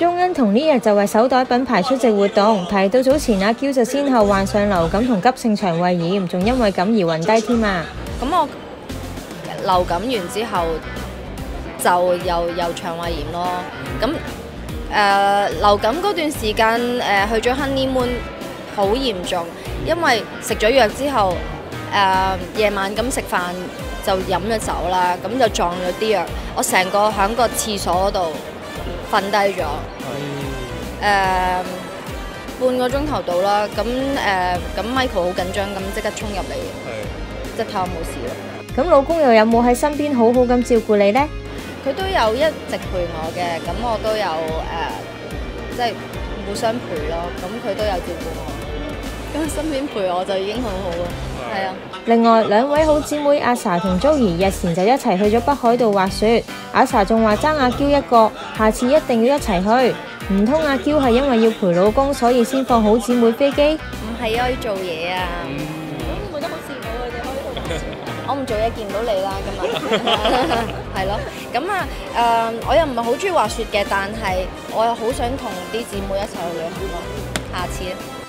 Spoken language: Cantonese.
鍾欣同呢日就為手袋品牌出席活動，提到早前阿嬌就先後患上流感同急性腸胃炎，仲因為咁而暈低添啊！ 咁我流感完之後就又腸胃炎咯。咁流感嗰段時間去咗 honeymoon 好嚴重，因為食咗藥之後夜晚咁食飯就飲咗酒啦，咁就撞咗啲藥，我成個喺個廁所嗰度瞓低咗，半個鐘頭到啦。咁 Michael 好緊張，咁即刻衝入嚟，即係睇我冇事咯。 咁老公又有冇喺身邊好好咁照顧你呢？ 佢都有一直陪我嘅，咁我都有即係互相陪咯。咁佢都有照顧我，咁身邊陪我就已經好好啦。係啊。 另外兩位好姊妹阿 sa 同 Joey 日前就一齊去咗北海道滑雪，阿 sa 仲話爭阿嬌一個，下次一定要一齊去。唔通阿嬌係因為要陪老公，所以先放好姊妹飛機？ 唔係啊，要做嘢啊。 咁冇得好羨慕佢哋可以同時。 我唔做嘢見唔到你啦，今日係咯。咁我又唔係好中意滑雪嘅，但係我又好想同啲姊妹一齊去旅行咯。下次咧。